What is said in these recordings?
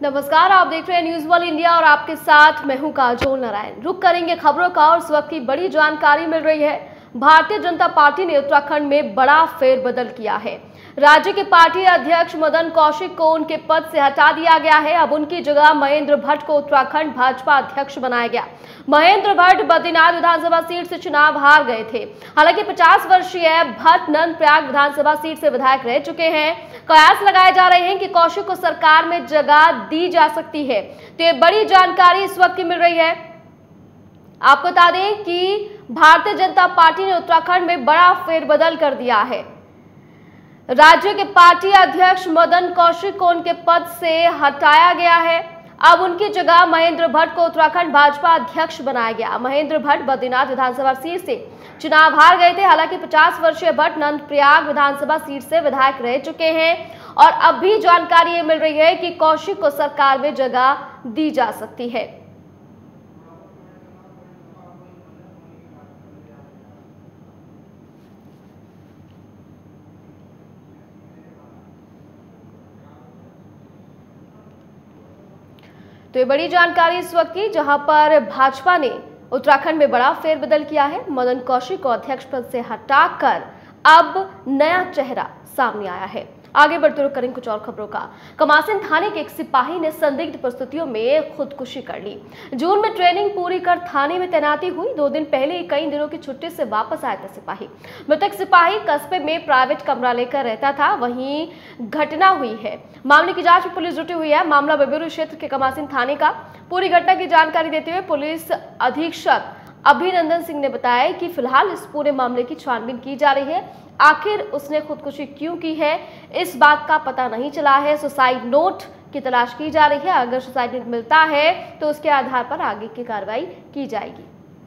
नमस्कार, आप देख रहे हैं न्यूज वर्ल्ड इंडिया और आपके साथ मैं हूं काजोल नारायण। रुक करेंगे खबरों का और इस वक्त की बड़ी जानकारी मिल रही है। भारतीय जनता पार्टी ने उत्तराखंड में बड़ा फेरबदल किया है। राज्य के पार्टी अध्यक्ष मदन कौशिक को उनके पद से हटा दिया गया है। अब उनकी जगह महेंद्र भट्ट को उत्तराखंड भाजपा अध्यक्ष बनाया गया। महेंद्र भट्ट बद्रीनाथ विधानसभा सीट से चुनाव हार गए थे। हालांकि 50 वर्षीय भट्ट नंदप्रयाग विधानसभा सीट से विधायक रह चुके हैं। कयास लगाए जा रहे हैं कि कौशिक को सरकार में जगह दी जा सकती है। तो ये बड़ी जानकारी इस वक्त की मिल रही है। आपको बता दें कि भारतीय जनता पार्टी ने उत्तराखंड में बड़ा फेरबदल कर दिया है। राज्य के पार्टी अध्यक्ष मदन कौशिक को उनके पद से हटाया गया है। अब उनकी जगह महेंद्र भट्ट को उत्तराखंड भाजपा अध्यक्ष बनाया गया। महेंद्र भट्ट बद्रीनाथ विधानसभा सीट से चुनाव हार गए थे। हालांकि 50 वर्षीय भट्ट नंदप्रयाग विधानसभा सीट से विधायक रह चुके हैं और अब भी जानकारी ये मिल रही है कि कौशिक को सरकार में जगह दी जा सकती है। तो ये बड़ी जानकारी इस वक्त की, जहां पर भाजपा ने उत्तराखंड में बड़ा फेरबदल किया है। मदन कौशिक को अध्यक्ष पद से हटाकर अब नया चेहरा सामने आया है। आगे बढ़ते हुए करेंगे कुछ और खबरों का। कमासिन थाने के एक सिपाही ने संदिग्ध परिस्थितियों में खुदकुशी कर ली। जून में ट्रेनिंग पूरी कर थाने में तैनाती हुई। 2 दिन पहले कई दिनों की छुट्टी से वापस आया था सिपाही। मृतक सिपाही कस्बे में प्राइवेट कमरा लेकर रहता था, वहीं घटना हुई है। मामले की जांच में पुलिस जुटी हुई है। मामला बेबेरू क्षेत्र के कमासिन थाने का। पूरी घटना की जानकारी देते हुए पुलिस अधीक्षक अभिनंदन सिंह ने बताया कि फिलहाल इस पूरे मामले की छानबीन की जा रही है। आखिर उसने खुदकुशी क्यों की है, इस बात का पता नहीं चला है। सुसाइड नोट की तलाश की जा रही है। अगर सुसाइड नोट मिलता है तो उसके आधार पर आगे की कार्रवाई की जाएगी।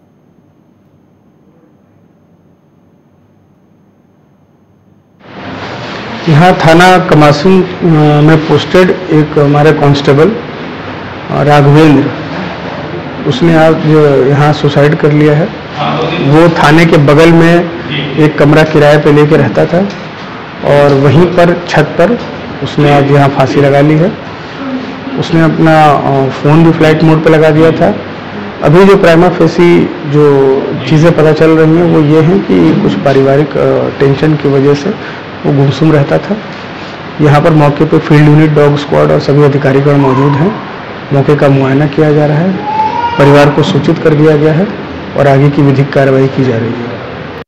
यहाँ थाना कमासिन में पोस्टेड एक हमारे कांस्टेबल राघवेंद्र, उसने आज यहाँ सुसाइड कर लिया है। वो थाने के बगल में एक कमरा किराए पे लेके रहता था और वहीं पर छत पर उसने आज यहाँ फांसी लगा ली है। उसने अपना फ़ोन भी फ्लाइट मोड पे लगा दिया था। अभी जो प्राइमा फेसी जो चीज़ें पता चल रही हैं वो ये हैं कि कुछ पारिवारिक टेंशन की वजह से वो गुमसुम रहता था। यहाँ पर मौके पे फील्ड यूनिट, डॉग स्क्वाड और सभी अधिकारीगण मौजूद हैं। मौके का मुआयना किया जा रहा है। परिवार को सूचित कर दिया गया है और आगे की विधिक कार्रवाई की जा रही है।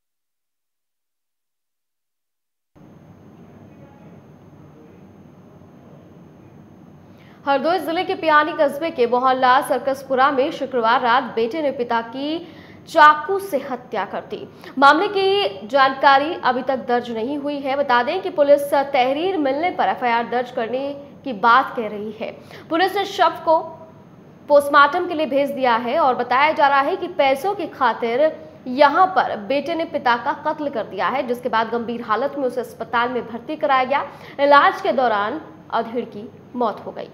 हरदोई जिले के पियानी कस्बे के मोहल्ला सर्कसपुरा में शुक्रवार रात बेटे ने पिता की चाकू से हत्या कर दी। मामले की जानकारी अभी तक दर्ज नहीं हुई है। बता दें कि पुलिस तहरीर मिलने पर एफआईआर दर्ज करने की बात कह रही है। पुलिस ने शव को पोस्टमार्टम के लिए भेज दिया है और बताया जा रहा है कि पैसों की खातिर यहां पर बेटे ने पिता का कत्ल कर दिया है, जिसके बाद गंभीर हालत में उसे अस्पताल में भर्ती कराया गया। इलाज के दौरान अधेड़ की मौत हो गई।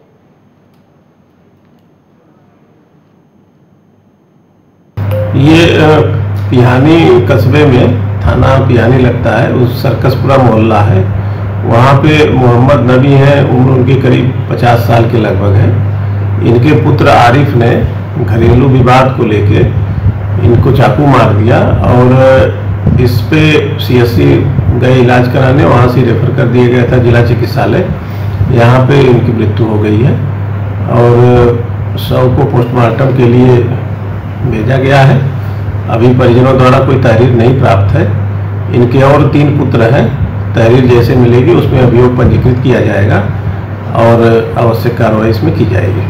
ये पिहानी कस्बे में थाना पिहानी लगता है, उस सर्कसपुरा मोहल्ला है। वहाँ पे मोहम्मद नबी हैं, उम्र उनकी करीब 50 साल के लगभग है। इनके पुत्र आरिफ ने घरेलू विवाद को लेके इनको चाकू मार दिया और इस पे सीएससी गए इलाज कराने, वहाँ से रेफर कर दिया गया था जिला चिकित्सालय। यहाँ पे इनकी मृत्यु हो गई है और शव को पोस्टमार्टम के लिए भेजा गया है। अभी परिजनों द्वारा कोई तहरीर नहीं प्राप्त है। इनके और 3 पुत्र हैं। तहरीर जैसे मिलेगी उसमें अभियोग पंजीकृत किया जाएगा और आवश्यक कार्रवाई इसमें की जाएगी।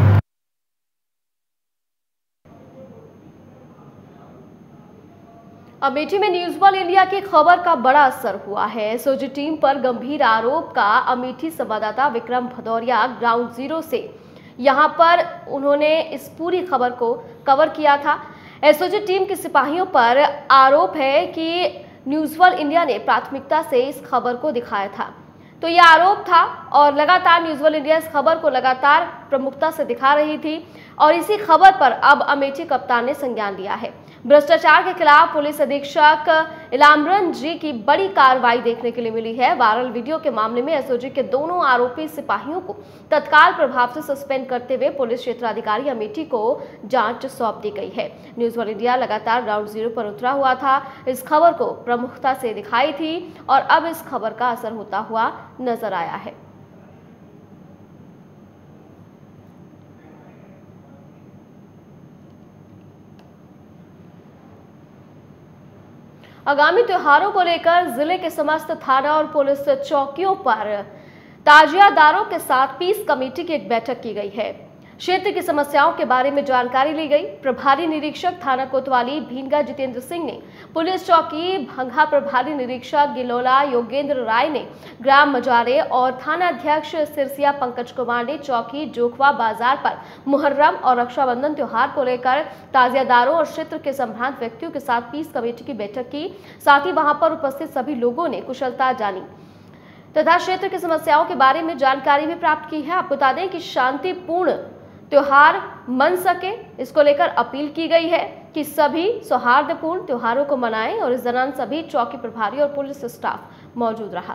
अमेठी में न्यूज वर्ल्ड इंडिया की खबर का बड़ा असर हुआ है। एसओजी टीम पर गंभीर आरोप का अमेठी संवाददाता विक्रम भदौरिया ग्राउंड जीरो से यहां पर उन्होंने इस पूरी खबर को कवर किया था। एसओजी टीम के सिपाहियों पर आरोप है कि न्यूज वर्ल्ड इंडिया ने प्राथमिकता से इस खबर को दिखाया था। तो यह आरोप था और लगातार न्यूज़ वर्ल्ड इंडिया इस खबर को लगातार प्रमुखता से दिखा रही थी और इसी खबर पर अब अमेठी कप्तान ने संज्ञान लिया है। भ्रष्टाचार के खिलाफ पुलिस अधीक्षक इलामरन जी की बड़ी कार्रवाई देखने के लिए मिली है। वायरल वीडियो के मामले में एसओजी के दोनों आरोपी सिपाहियों को तत्काल प्रभाव से सस्पेंड करते हुए पुलिस क्षेत्राधिकारी अमेठी को जांच सौंप दी गई है। न्यूज़ वर्ल्ड इंडिया लगातार ग्राउंड जीरो पर उतरा हुआ था, इस खबर को प्रमुखता से दिखाई थी और अब इस खबर का असर होता हुआ नजर आया है। आगामी त्योहारों को लेकर जिले के समस्त थाना और पुलिस चौकियों पर ताजियादारों के साथ पीस कमेटी की एक बैठक की गई है। क्षेत्र की समस्याओं के बारे में जानकारी ली गई। प्रभारी निरीक्षक थाना कोतवाली भीनगा जितेंद्र सिंह ने, पुलिस चौकी भंगा प्रभारी निरीक्षक गिलोला योगेंद्र राय ने, ग्राम मजारे और थाना अध्यक्ष सिरसिया पंकज कुमार ने चौकी जोखवा बाजार पर मुहर्रम और रक्षाबंधन त्योहार को लेकर ताजियादारों और क्षेत्र के संभ्रांत व्यक्तियों के साथ पीस कमेटी की बैठक की। साथ ही वहां पर उपस्थित सभी लोगों ने कुशलता जानी तथा क्षेत्र की समस्याओं के बारे में जानकारी भी प्राप्त की है। आपको बता दें कि शांतिपूर्ण त्योहार मन सके, इसको लेकर अपील की गई है कि सभी सौहार्दपूर्ण त्योहारों को मनाएं और इस दौरान सभी चौकी प्रभारी और पुलिस स्टाफ मौजूद रहा।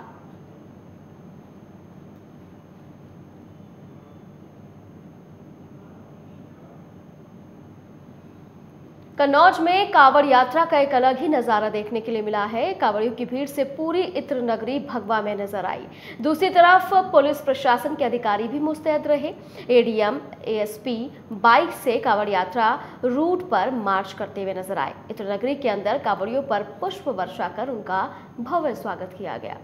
कन्नौज में कांवड़ यात्रा का एक अलग ही नजारा देखने के लिए मिला है। कांवड़ियों की भीड़ से पूरी इत्र नगरी भगवा में नजर आई। दूसरी तरफ पुलिस प्रशासन के अधिकारी भी मुस्तैद रहे। एडीएम, एएसपी बाइक से कांवड़ यात्रा रूट पर मार्च करते हुए नजर आए। इत्र नगरी के अंदर कांवड़ियों पर पुष्प वर्षा कर उनका भव्य स्वागत किया गया।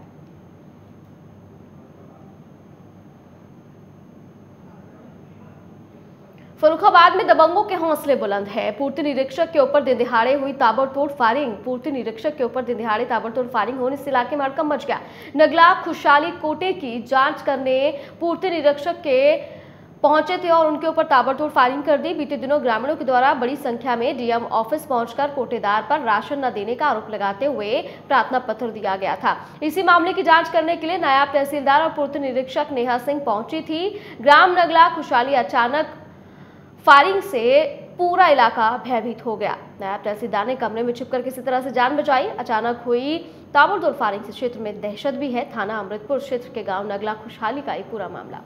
फर्रुखाबाद में दबंगों के हौसले बुलंद है। पूर्ति निरीक्षक के ऊपर दिन दिहाड़े हुई ताबड़तोड़ फायरिंग। पूर्ति निरीक्षक के ऊपर दिन दिहाड़े ताबड़तोड़ फायरिंग होने से इलाके में हड़कंप मच गया। नगला खुशहाली कोटे की जांच करने पूर्ति निरीक्षक के पहुंचे थे और उनके ऊपर ताबड़तोड़ फायरिंग कर दी। बीते दिनों ग्रामीणों के द्वारा बड़ी संख्या में डीएम ऑफिस पहुंचकर कोटेदार पर राशन न देने का आरोप लगाते हुए प्रार्थना पत्र दिया गया था। इसी मामले की जांच करने के लिए नायब तहसीलदार और पूर्ति निरीक्षक नेहा सिंह पहुंची थी। ग्राम नगला खुशहाली अचानक फायरिंग से पूरा इलाका भयभीत हो गया। नायब तहसीलदार ने कमरे में छिपकर किसी तरह से जान बचाई। अचानक हुई ताबड़तोड़ फायरिंग से क्षेत्र में दहशत भी है। थाना अमृतपुर क्षेत्र के गांव नगला खुशहाली का एक पूरा मामला।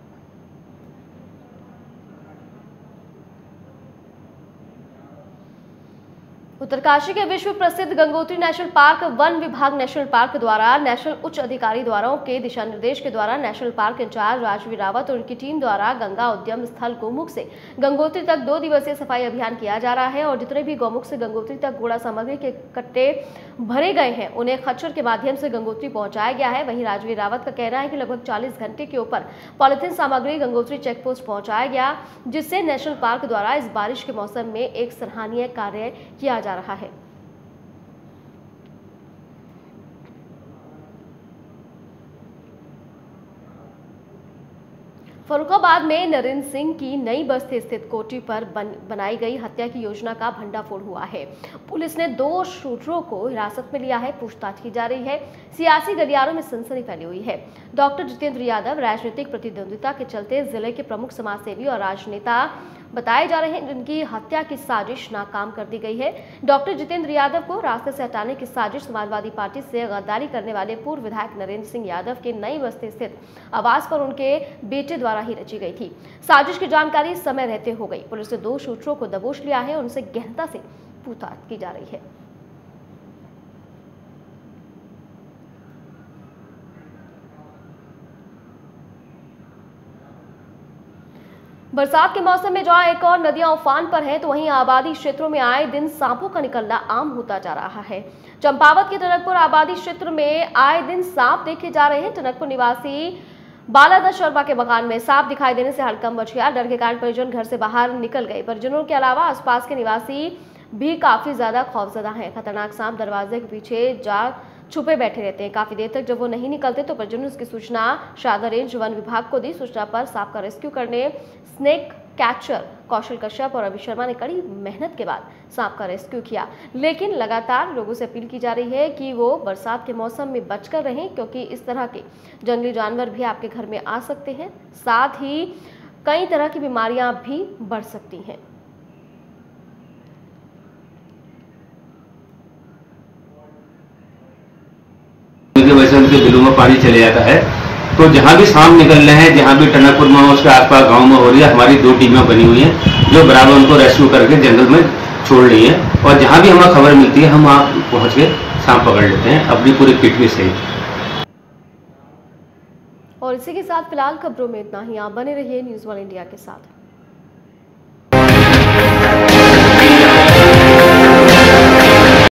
उत्तरकाशी के विश्व प्रसिद्ध गंगोत्री नेशनल पार्क वन विभाग नेशनल पार्क द्वारा नेशनल उच्च अधिकारी द्वारा के दिशा निर्देश के द्वारा national park incharge Rajveer Rawat और उनकी टीम द्वारा गंगा उद्यम स्थल गोमुख से गंगोत्री तक 2 दिवसीय सफाई अभियान किया जा रहा है और जितने भी गौमुख से गंगोत्री तक कूड़ा सामग्री के कट्टे भरे गए हैं उन्हें खच्चर के माध्यम से गंगोत्री पहुंचाया गया है। वहीं राजवीर रावत का कहना है कि लगभग 40 घंटे के ऊपर पॉलिथीन सामग्री गंगोत्री चेक पोस्ट पहुंचाया गया, जिससे नेशनल पार्क द्वारा इस बारिश के मौसम में एक सराहनीय कार्य किया जा रहा है। फर्रुखाबाद में नरेंद्र सिंह की नई बस्ती स्थित कोठी पर बनाई गई हत्या की योजना का भंडाफोड़ हुआ है। पुलिस ने 2 शूटरों को हिरासत में लिया है, पूछताछ की जा रही है। सियासी गलियारों में सनसनी फैली हुई है। डॉक्टर जितेंद्र यादव राजनीतिक प्रतिद्वंदिता के चलते जिले के प्रमुख समाजसेवी और राजनेता बताए जा रहे हैं, जिनकी हत्या की साजिश नाकाम कर दी गई है। डॉक्टर जितेंद्र यादव को रास्ते से हटाने की साजिश समाजवादी पार्टी से गद्दारी करने वाले पूर्व विधायक नरेंद्र सिंह यादव के नई बस्ती स्थित आवास पर उनके बेटे द्वारा ही रची गई थी। साजिश की जानकारी समय रहते हो गई। पुलिस ने 2 शूटरों को दबोच लिया है और उनसे गहनता से पूछताछ की जा रही है। बरसात के मौसम में जहां एक और नदियां उफान पर हैं, तो वहीं आबादी क्षेत्रों में आए दिन सांपों का निकलना आम होता जा रहा है। चंपावत के टनकपुर आबादी क्षेत्र में आए दिन सांप देखे जा रहे हैं। टनकपुर निवासी बालादत्त शर्मा के मकान में सांप दिखाई देने से हड़कंप मच गया। डर के कारण परिजन घर से बाहर निकल गए। परिजनों के अलावा आसपास के निवासी भी काफी ज्यादा खौफजदा हैं। खतरनाक सांप दरवाजे के पीछे जा छुपे बैठे रहते हैं। काफी देर तक जब वो नहीं निकलते तो परिजनों ने इसकी सूचना शारदा रेंज वन विभाग को दी। सूचना पर सांप का रेस्क्यू करने स्नेक कैचर कौशल कश्यप और रवि शर्मा ने कड़ी मेहनत के बाद सांप का रेस्क्यू किया। लेकिन लगातार लोगों से अपील की जा रही है कि वो बरसात के मौसम में बचकर रहें, क्योंकि इस तरह के जंगली जानवर भी आपके घर में आ सकते हैं, साथ ही कई तरह की बीमारियां भी बढ़ सकती हैं। वैसे उनके बिलों में पानी चले जाता है, तो जहाँ भी सांप निकल रहे हैं, जहाँ भी टनकपुर में उसके आसपास गांव में हो रही है, हमारी 2 टीमें बनी हुई हैं जो बराबर उनको रेस्क्यू करके जंगल में छोड़ रही है। और जहाँ भी हमें खबर मिलती है हम वहाँ पहुँच के सांप पकड़ लेते हैं अपनी पूरी किट में सही। और इसी के साथ फिलहाल खबरों में इतना ही। आप बने रहिए न्यूज़ वन इंडिया के साथ।